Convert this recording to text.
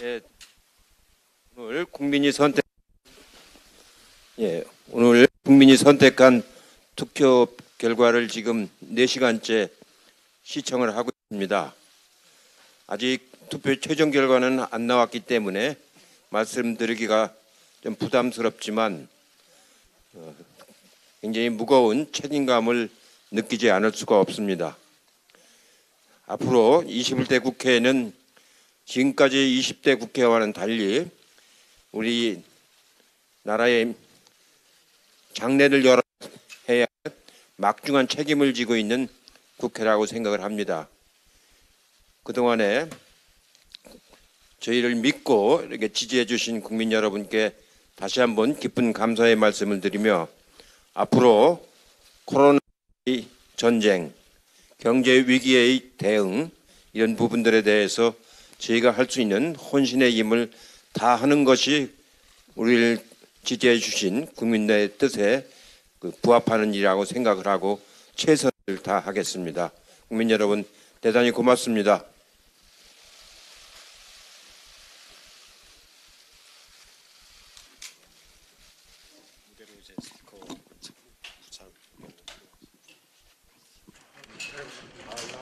예, 오늘 국민이 선택 오늘 국민이 선택한 투표 결과를 지금 4시간째 시청을 하고 있습니다. 아직 투표 최종 결과는 안 나왔기 때문에 말씀드리기가 좀 부담스럽지만 굉장히 무거운 책임감을 느끼지 않을 수가 없습니다. 앞으로 21대 국회는 지금까지 20대 국회와는 달리 우리 나라의 장래를 열어야 할 막중한 책임을 지고 있는 국회라고 생각을 합니다. 그동안에 저희를 믿고 이렇게 지지해 주신 국민 여러분께 다시 한번 깊은 감사의 말씀을 드리며 앞으로 코로나 전쟁, 경제 위기의 대응 이런 부분들에 대해서 저희가 할 수 있는 혼신의 힘을 다하는 것이 우리를 지지해 주신 국민의 뜻에 부합하는 일이라고 생각을 하고 최선을 다하겠습니다. 국민 여러분 대단히 고맙습니다.